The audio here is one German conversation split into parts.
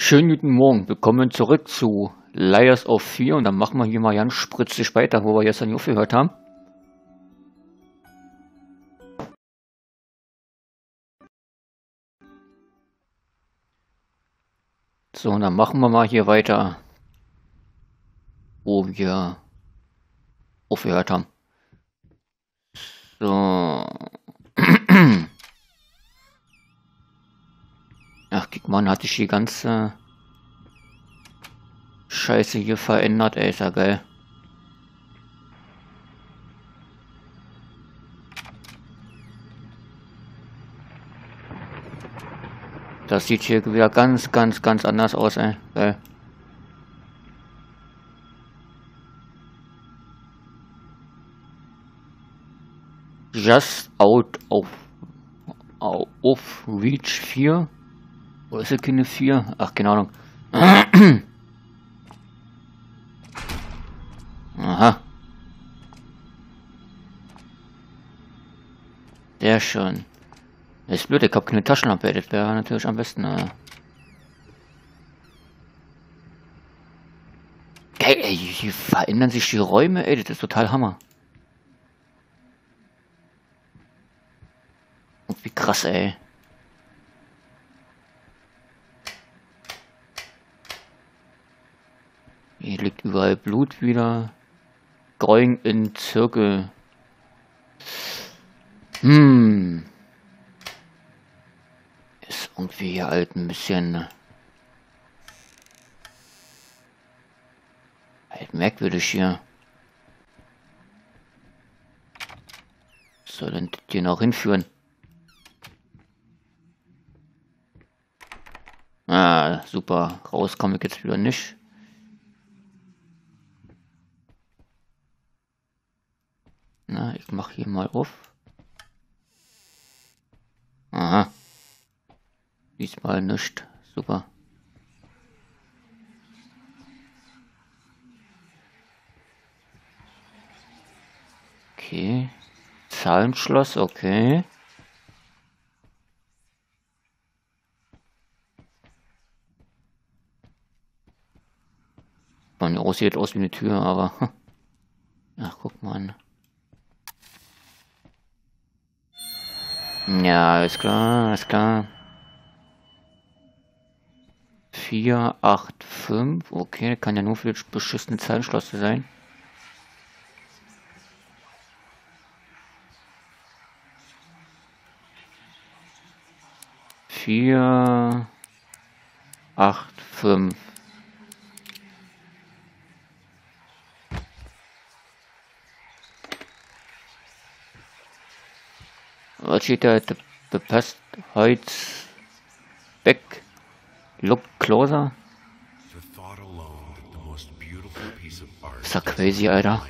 Schönen guten Morgen, willkommen zurück zu Layers of Fear und dann machen wir hier mal ganz spritzig weiter, wo wir gestern aufgehört haben. So, und dann machen wir mal hier weiter, wo wir aufgehört haben. So. Ach, guck mal, hat sich die ganze Scheiße hier verändert, ey, ist ja geil. Das sieht hier wieder ganz anders aus, ey. Geil. Just out of Reach 4. Oder ist das keine 4? Ach, keine Ahnung. Aha. Sehr schön. Das ist blöd, ich habe keine Taschenlampe, das wäre natürlich am besten. Geil, ey, hier verändern sich die Räume, ey, das ist total Hammer. Und wie krass, ey. Hier liegt überall Blut wieder. Going in Zirkel. Ist irgendwie hier halt ein bisschen halt merkwürdig hier. Soll denn die noch hinführen? Ah, super. Raus komme ich jetzt wieder nicht. Na, ich mache hier mal auf. Aha. Diesmal nicht. Super. Okay. Zahlenschloss, okay. Von hier aus sieht aus wie eine Tür, aber... Ach, guck mal. Ja, ist klar, ist klar. 4, 8, 5. Okay, kann ja nur für das beschissene Zahlenschloss sein. Vier, 8, 5. Was steht da? The past hides back. Look closer. Ist ja crazy, Alter.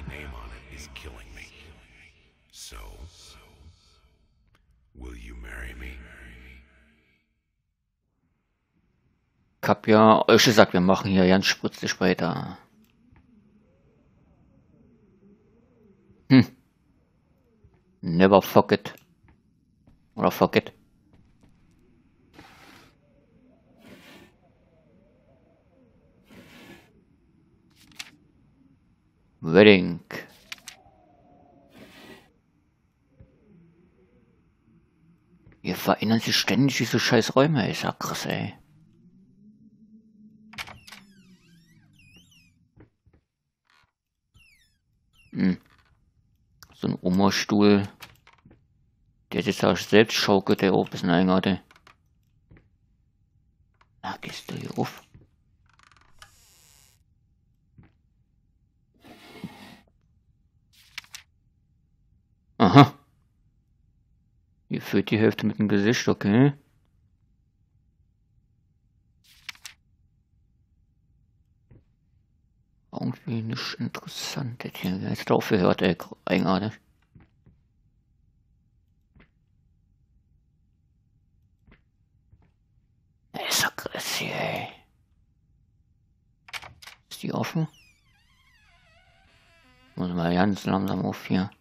Ich hab ja euch gesagt, wir machen hier ganz spritzig weiter. Never forget. Oder forget. Wedding. Hier verändern sich ständig diese scheiß Räume, ist ja krass, ey. So ein Oma-Stuhl. Der sich da selbst schaukelt, der auch ein bisschen eigenartig. Na, gehst du hier auf? Aha. Hier führt die Hälfte mit dem Gesicht, okay. Irgendwie nicht interessant. Jetzt hier jetzt aufgehört, ey, eigenartig. Ist aggressiv, ey. Ist die offen? Muss mal ganz langsam auf hier.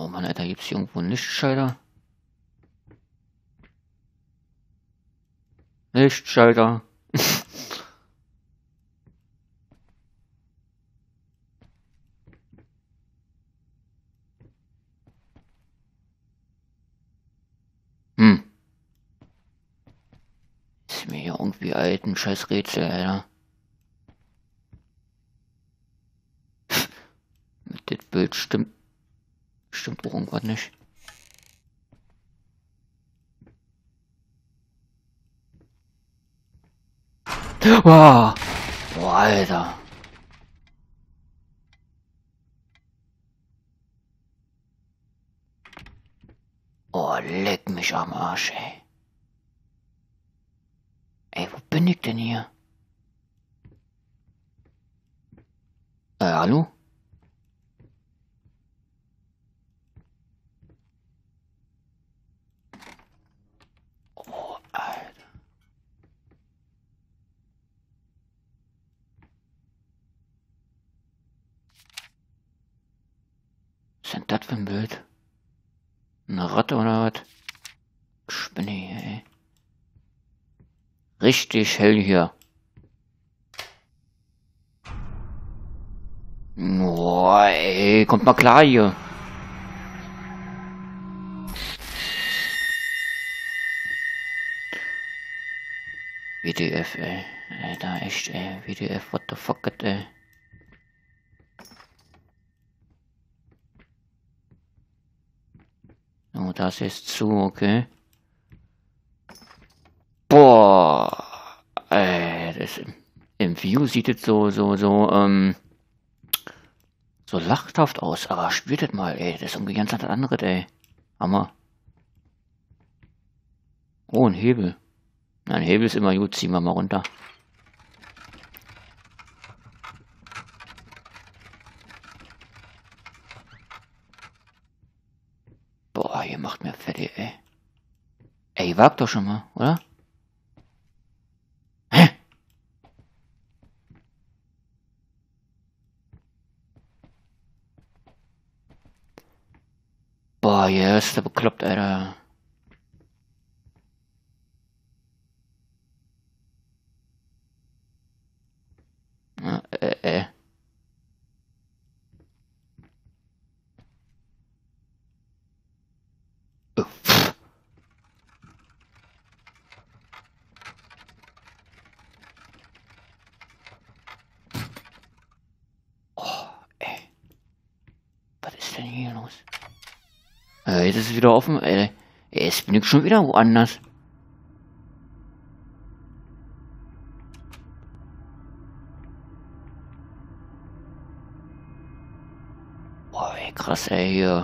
Mann, Alter, gibt's hier irgendwo einen Lichtschalter? Lichtschalter. Ist mir hier irgendwie alten scheiß Rätsel, Alter. Mit dem Bild stimmt auch irgendwas nicht. Wow. Boah, Alter. Oh, leck mich am Arsch, ey. Ey, wo bin ich denn hier? Hallo? Oh, Alter. Was ist denn das für ein Bild? Eine Ratte oder was? Spinne hier, ey. Richtig hell hier. Boah, ey, kommt mal klar hier. WTF, ey. Alter, echt, ey. WTF, what the fuck, ey. Oh, das ist zu, okay. Boah. Ey, das im View sieht es so lachhaft aus, aber spielt das mal, ey. Das ist irgendwie ganz anderes, ey. Hammer. Oh, ein Hebel. Na, ein Hebel ist immer gut, ziehen wir mal runter. Boah, ihr macht mir fertig, ey. Ey, wagt doch schon mal, oder? Hä? Boah, hier ist der bekloppt, Alter. Ja, pff. Oh, ey. Was ist denn hier los? Jetzt ist es wieder offen, ey. Jetzt bin ich schon wieder woanders. Boah, ey, krass, ey, hier.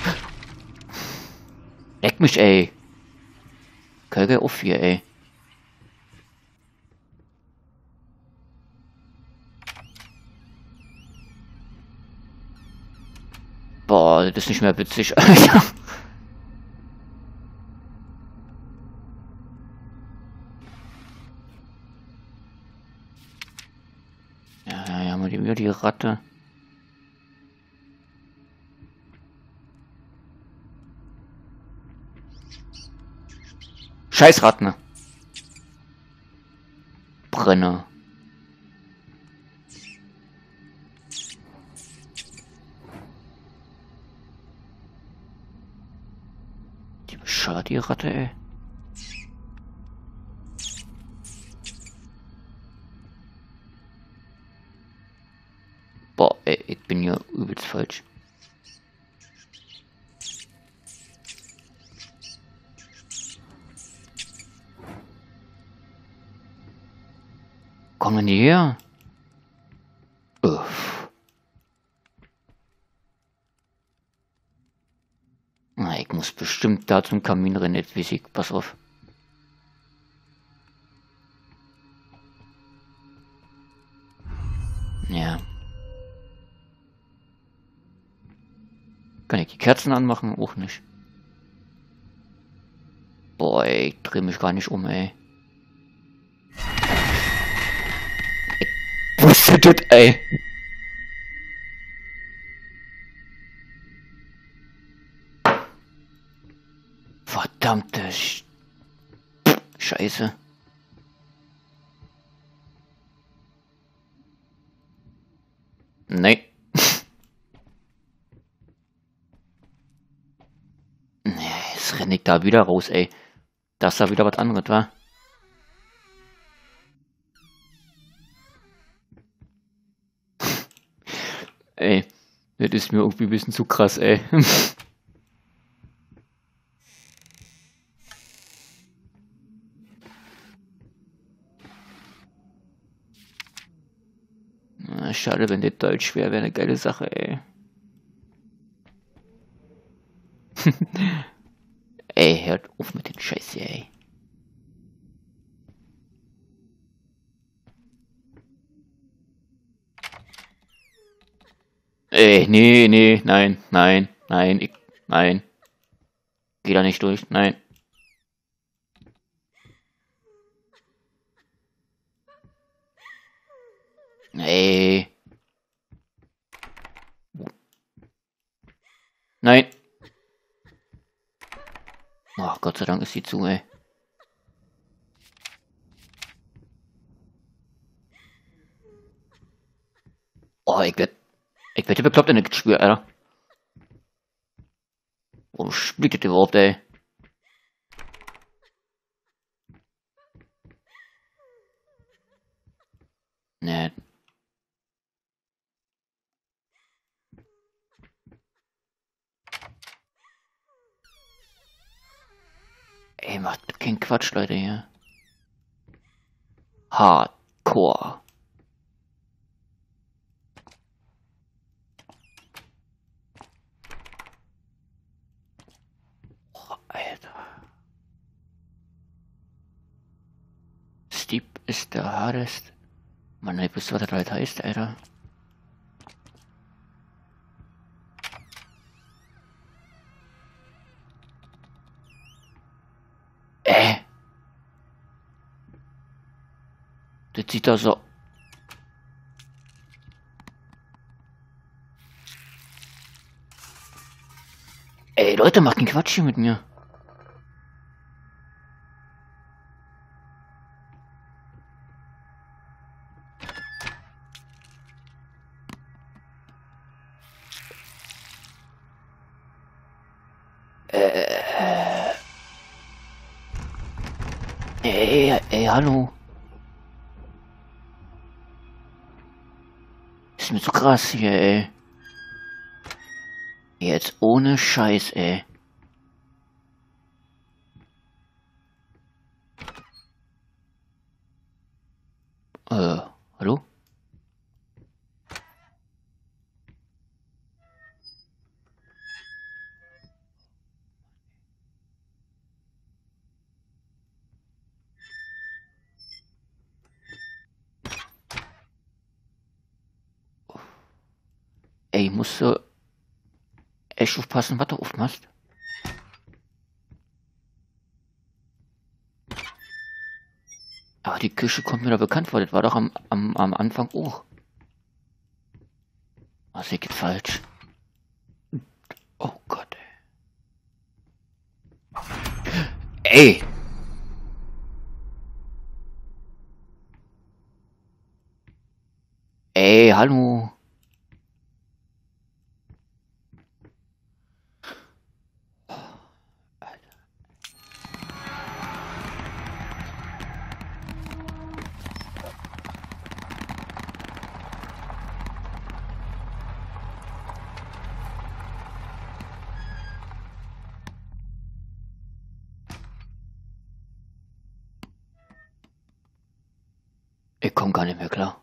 Leck mich, ey. Kölge auf hier, ey. Boah, das ist nicht mehr witzig, Alter. Ja, haben wir wieder die Ratte. Scheiß Ratten. Brenner. Die bescheuert, die Ratte, ey. Boah, ey, ich bin hier übelst falsch. Kommen die her? Uff. Na, ich muss bestimmt da zum Kamin rennen, jetzt weiß ich. Pass auf. Ja. Kann ich die Kerzen anmachen? Auch nicht. Boah, ey, ich dreh mich gar nicht um, ey. Ich wusste das, ey. Verdammte Scheiße. Nee. Nee, jetzt renne ich da wieder raus, ey. Das da wieder was anderes, wa? Ey, das ist mir irgendwie ein bisschen zu krass, ey. Schade, wenn das Deutsch wäre, wäre eine geile Sache, ey. Ey, hört auf mit den Scheiß hier, ey. Ey, nee, nee, nein, nein, nein, nein. Geh da nicht durch, nein. Ey. Nein. Oh, Gott sei Dank ist sie zu, ey. Oh, ich werd bekloppt in das Spiel, Alter. Wo spielt das überhaupt, ey? Nee. Ey, macht keinen Quatsch, Leute, hier. Hardcore. Oh, Alter. Steep ist der hardest. Mann, ich wusste, was das halt heißt, Alter. Das sieht da so. Ey, Leute, macht keinen Quatsch hier mit mir. Ey, hallo. Ist mir zu krass hier, ey. Jetzt ohne Scheiß, ey. Hallo? Ey, musst du echt aufpassen, was du aufmachst. Aber die Küche kommt mir da bekannt vor, das war doch am Anfang auch. Was geht falsch? Oh Gott, ey. Ey! Ey, hallo. Ich komm gar nicht mehr klar.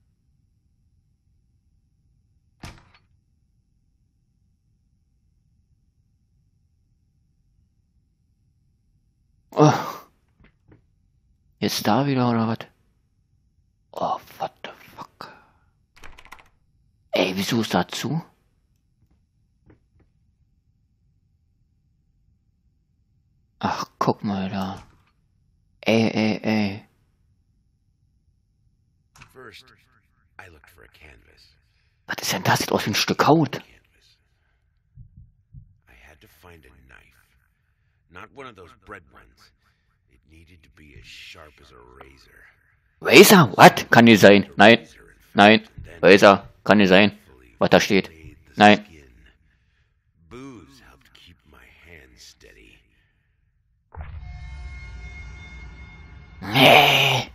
Oh. Jetzt da wieder oder was? Oh, what the fuck? Ey, wieso ist da zu? Ach, guck mal da. Ey. Was ist denn das? Sieht aus wie ein Stück Haut. Not one of those bread ones. It needed to be as sharp as a razor. Razor? What? Kann nicht sein. Nein. Nein. Razor. Kann nicht sein. Was da steht. Nein. Booze helped keep my hands steady. Nee.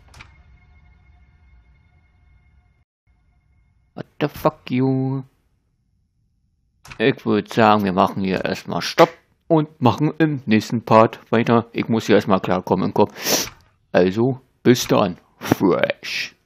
What the fuck, you? Ich würde sagen, wir machen hier erstmal Stopp und machen im nächsten Part weiter. Ich muss hier erstmal klarkommen im Kopf. Also, bis dann. Fresh.